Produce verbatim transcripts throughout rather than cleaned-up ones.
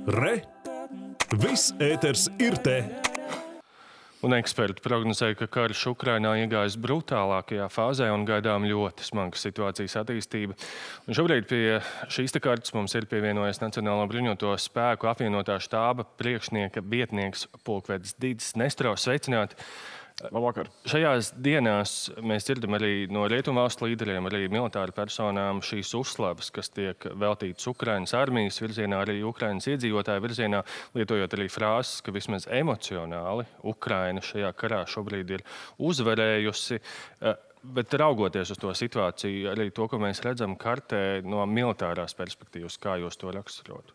Re! Viss ēters ir te! Un eksperti prognozēja, ka karš Ukrainā iegājis brutālākajā fāzē un gaidām ļoti smaga situācijas attīstība. Un šobrīd pie šīs te kartas mums ir pievienojies Nacionālo bruņoto spēku apvienotā štāba priekšnieka vietnieks pulkvedis Didis Nestro. Sveicināti! Labvakar. Šajās dienās mēs dzirdam arī no rietumvalstu līderiem, arī militāru personām šīs uzslavas, kas tiek veltītas Ukrainas armijas virzienā, arī Ukrainas iedzīvotāju virzienā, lietojot arī frāzes, ka vismaz emocionāli Ukraina šajā karā šobrīd ir uzvarējusi. Bet raugoties uz to situāciju, arī to, ko mēs redzam kartē no militārās perspektīvas, kā jūs to raksturotu?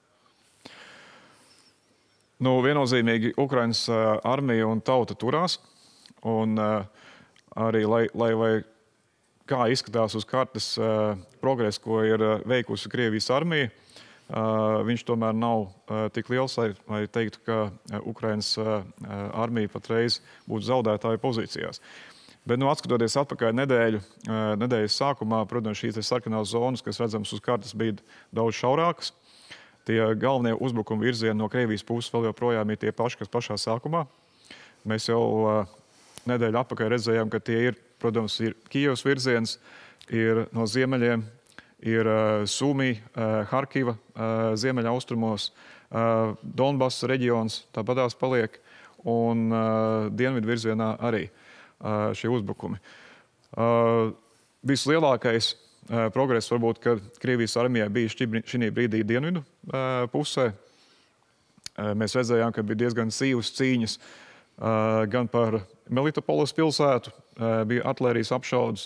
Nu, viennozīmīgi Ukrainas armija un tauta turās. Un uh, arī, lai, lai, lai kā izskatās uz kartes uh, progress, ko ir uh, veikusi Krievijas armija, uh, viņš tomēr nav uh, tik liels, lai, lai teiktu, ka uh, Ukrainas uh, armija patreiz būtu zaudētāju pozīcijās. Bet, nu, atskatoties atpakaļ nedēļu, uh, nedēļas sākumā, protams, šīs sarkanās zonas, kas redzams uz kartes, bija daudz šaurākas. Tie galvenie uzbrukuma virzieni no Krievijas puses vēl joprojām ir tie paši, kas pašā sākumā. Mēs jau uh, nedēļu atpakaļ redzējām, ka tie ir, protams, ir Kijevas virziens, ir no ziemeļiem, ir uh, Sumija, uh, Harkiva uh, ziemeļa austrumos, uh, Donbass reģions tāpatās paliek, un uh, dienvidu virzienā arī uh, šie uzbrukumi. Uh, vislielākais uh, progress varbūt, ka Krievijas armijai bija šī brīdī dienvidu uh, pusē. Uh, mēs redzējām, ka bija diezgan sīvas cīņas uh, gan par Melitopoles pilsētu, bija artilērijas apšaudes.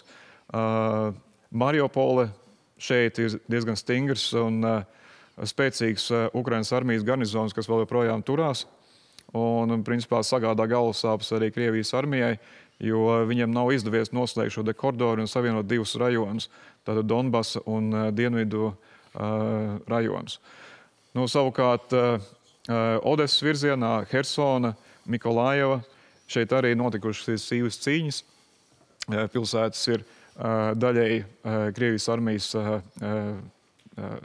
Mariupole šeit ir diezgan stingrs un spēcīgs Ukrainas armijas garnizons, kas vēl joprojām turās. Un, principā, sagādā galvasāpes arī Krievijas armijai, jo viņiem nav izdevies noslēgt šo koridoru un savienot divus rajonus, tātad Donbasa un dienvidu uh, rajonus. Nu, savukārt, uh, Odesas virzienā, Hersona, Mikolājeva, šeit arī notikušas sīvas cīņas. Pilsētas ir uh, daļēji uh, Krievijas armijas, uh, uh,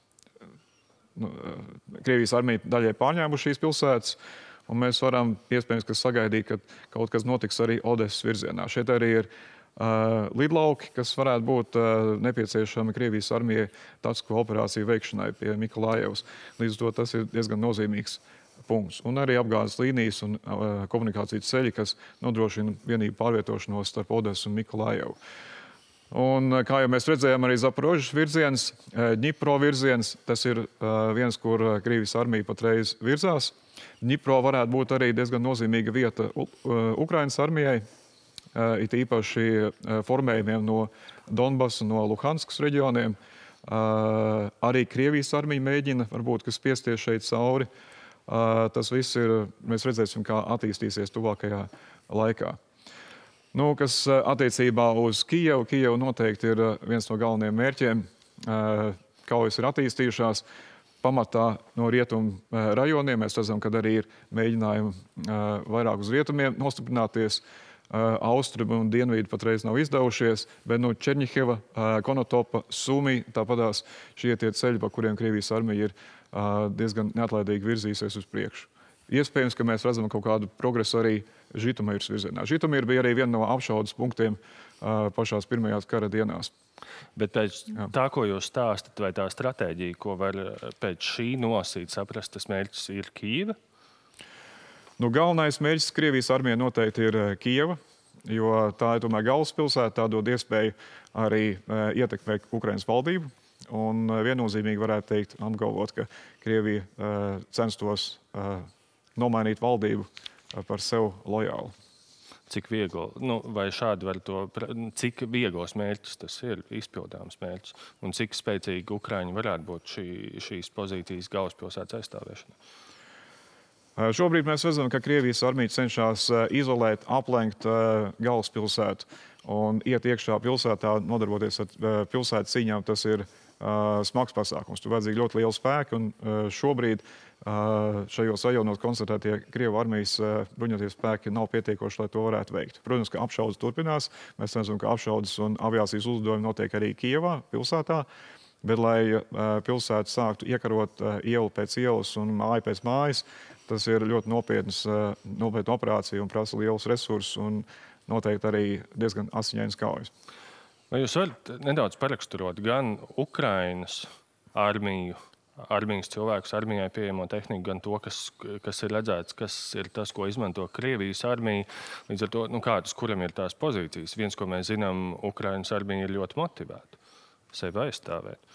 nu, uh, Krievijas armija daļēji pārņēmuši šīs pilsētas, un mēs varam iespējams, ka sagaidīt, ka kaut kas notiks arī Odesas virzienā. Šeit arī ir uh, lidlauki, kas varētu būt uh, nepieciešami Krievijas armijai taktisko operāciju veikšanai pie Mikolājevas. Līdz to tas ir diezgan nozīmīgs punkts. Un arī apgādes līnijas un uh, komunikācijas ceļi, kas nodrošina vienību pārvietošanos starp Odesu un Mikolājevu. Un, kā jau mēs redzējām, arī Zaporožas virziens, Dņipro virziens, tas ir uh, viens, kur Krievijas armija patreiz virzās. Dņipro varētu būt arī diezgan nozīmīga vieta uh, Ukrainas armijai, uh, it īpaši uh, formējumiem no Donbasa, no Luhanskas reģioniem. Uh, arī Krievijas armija mēģina, varbūt, kas spiesties šeit cauri. Uh, tas viss ir, mēs redzēsim, kā attīstīsies tuvākajā laikā. Nu, kas uh, attiecībā uz Kijevu, Kijeva noteikti ir uh, viens no galvenajiem mērķiem. Uh, kaujas ir attīstījušās pamatā no rietumu uh, rajoniem. Mēs redzam, ka arī ir mēģinājumi uh, vairāk uz rietumiem nostiprināties. Uh, Austrumi un dienvīdi patreiz nav izdevušies, bet nu, Černiheva, uh, Konotopa, Sumija, tāpatās šie tie ceļi, pa kuriem Krievijas armija ir uh, diezgan neatlaidīgi virzīsies uz priekšu. Iespējams, ka mēs redzam kaut kādu progresu arī Žitomīras virzienā. Žitomīra bija arī viena no apšaudes punktiem uh, pašās pirmajās kara dienās. Bet pēc Jā. tā, ko jūs stāstat, vai tā stratēģija, ko var pēc šī nosīt saprast, tas mērķis ir Kijeva? Nu, galvenais mērķis Krievijas armijai noteikti ir Kijeva, jo tā ir tomēr galvaspilsēta, tā dod iespēju arī uh, ietekmēt Ukrainas valdību. Un uh, viennozīmīgi varētu teikt, apgalvot, ka Krievija uh, censtos uh, nomainīt valdību uh, par sev lojālu. Cik viegli, nu, vai šādi var to, cik viegls mērķis tas ir, izpildāms mērķis, un cik spēcīgi Ukraiņi varētu būt šī, šīs pozīcijas galvaspilsētas aizstāvēšana? Šobrīd mēs redzam, ka Krievijas armija cenšas izolēt, aplenkt galvaspilsētu un iet iekšā pilsētā, nodarboties ar pilsētas cīņām. Tas ir smags pasākums. Tur vajadzīgi ļoti liela spēka, un šobrīd šajos rajonos koncentrētie Krievu armijas bruņotie spēki nav pietiekoši, lai to varētu veikt. Protams, ka apšaudes turpinās. Mēs redzam, ka apšaudes un aviācijas uzdevumi notiek arī Kijevā, pilsētā. bet lai pilsēta sāktu iekarot ielu pēc ielas un māju pēc mājas, tas ir ļoti nopietnas, nopietna operācija un prasa lielus resursus un noteikti arī diezgan asiņainas kaujas. Vai jūs varat nedaudz paraksturot gan Ukrainas armiju, armijas cilvēkus, armijai pieejamo tehniku, gan to, kas, kas ir redzēts, kas ir tas, ko izmanto Krievijas armija, līdz ar to, nu, kādas, kuram ir tās pozīcijas? Viens, ko mēs zinām, Ukrainas armija ir ļoti motivēta sevi aizstāvēt.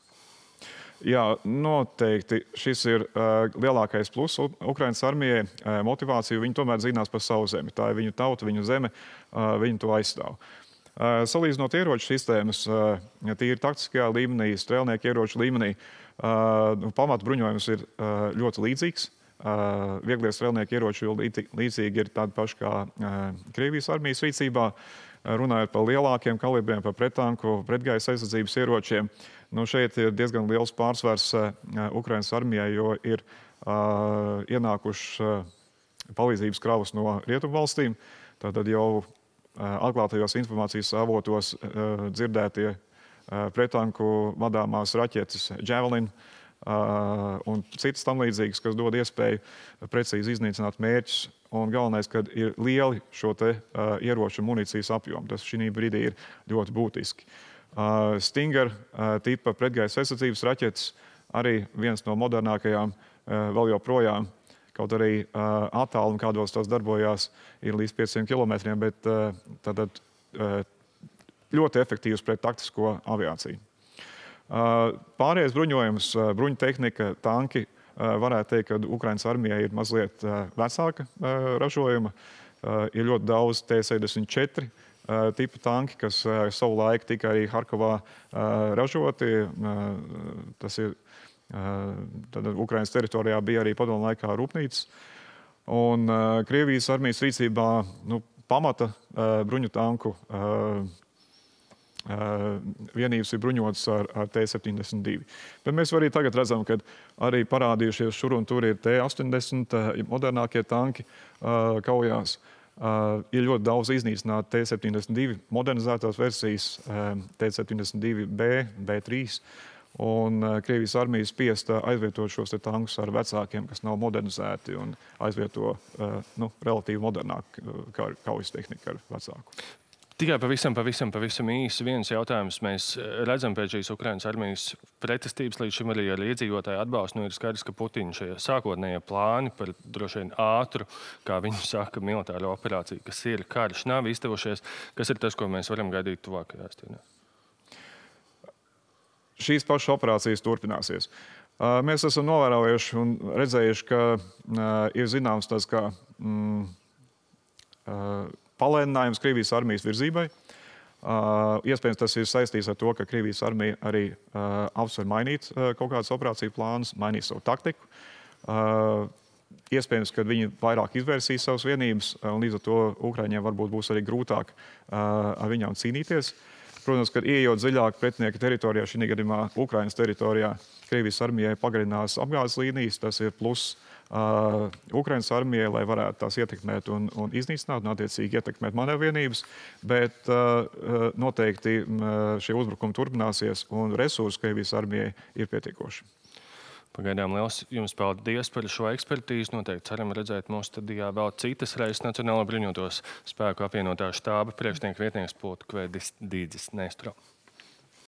Jā, noteikti. Šis ir uh, lielākais pluss Ukrainas armijai uh, motivācija. Viņi tomēr cīnās par savu zemi. Tā ir viņu tauta, viņu zeme, uh, viņi to aizstāv. Uh, salīdzinot ieroču sistēmas, uh, tīri taktiskajā līmenī, strēlnieku ieroču līmenī, uh, pamata bruņojums ir uh, ļoti līdzīgs. Uh, vieglie strēlnieku ieroči līdzīgi ir tādi paši kā uh, Krievijas armijas rīcībā. Uh, runājot par lielākiem kalibriem, par prettanku, pretgaisa aizsardzības ieročiem, nu šeit ir diezgan liels pārsvars uh, Ukrainas armijai, jo ir uh, ienākušas uh, palīdzības kravas no rietumu valstīm. Tātad jau uh, atklātajos informācijas avotos uh, dzirdētie uh, prettanku vadāmās raķetes Javelin uh, un citas tam līdzīgas, kas dod iespēju precīzi iznīcināt mērķus. Un galvenais, kad ir lieli šo te uh, ieroču munīcijas apjomu. Tas šī brīdī ir ļoti būtiski. Uh, Stinger uh, tipa pretgaisa aizsardzības raķetes arī viens no modernākajām uh, vēl joprojām. Kaut arī uh, attālumi, kādos tās darbojās, ir līdz pieciem kilometriem, bet uh, tātad, uh, ļoti efektīvs pret taktisko aviāciju. Uh, pārējais bruņojums, uh, bruņu tehnika, tanki, uh, varētu teikt, ka Ukrainas armijai ir mazliet uh, vecāka uh, ražojuma. Uh, ir ļoti daudz T sešdesmit četri uh, tipa tanki, kas uh, savu laiku tika arī Harkovā uh, ražoti. Uh, tas ir Tad Ukrainas teritorijā bija arī padomu laikā rūpnīcas. Un uh, Krievijas armijas rīcībā nu, pamata uh, bruņu tanku uh, uh, vienības ir bruņotas ar, ar T septiņdesmit divi. Bet mēs arī tagad redzam, ka arī parādījušies šur un tur ir T astoņdesmit uh, modernākie tanki uh, kaujās. Uh, ir ļoti daudz iznīcināt T septiņdesmit divi modernizētās versijas, uh, T septiņdesmit divi B, B trīs. Un uh, Krievijas armijas spiesta aizvietot šos te tankus ar vecākiem, kas nav modernizēti, un aizvieto uh, nu, relatīvi modernāku uh, kaujas tehniku ar vecāku. Tikai pavisam, pavisam, pavisam īsi viens jautājums. Mēs redzam pēc šīs Ukrainas armijas pretestības līdz šim arī ar iedzīvotāju atbalstu. Nu, ir skaidrs, ka Putina šie sākotnējie plāni par droši vien ātru, kā viņi saka, militāro operāciju, kas ir karš, nav izdevušies. Kas ir tas, ko mēs varam gaidīt tuvākajās dienās? Šīs pašas operācijas turpināsies. Mēs esam novērojuši un redzējuši, ka ir zināms tas kā mm, palēninājums Krievijas armijas virzībai. Iespējams, tas ir saistīts ar to, ka Krievijas armija arī apsver mainīt kaut kādas operāciju plānus, mainīt savu taktiku. Iespējams, ka viņi vairāk izvērsīs savas vienības, un līdz ar to Ukraiņiem varbūt būs arī grūtāk ar viņām cīnīties. Protams, kad ieejot dziļāk pretinieka teritorijā, šī gadījumā Ukrainas teritorijā, Krievijas armijai pagarinās apgādes līnijas. Tas ir pluss uh, Ukrainas armijai, lai varētu tās ietekmēt un, un iznīcināt, un attiecīgi ietekmēt manevrienības. Bet uh, noteikti uh, šie uzbrukumi turpināsies, un resursi Krievijas armijai ir pietiekoši. Pagaidām liels jums paldies par šo ekspertīzi. Noteikti ceram redzēt mūsu studijā vēl citas reizes Nacionālo bruņotos spēku apvienotā štāba priekšnieka vietnieks Pulkvedis Dīdzis Nestro.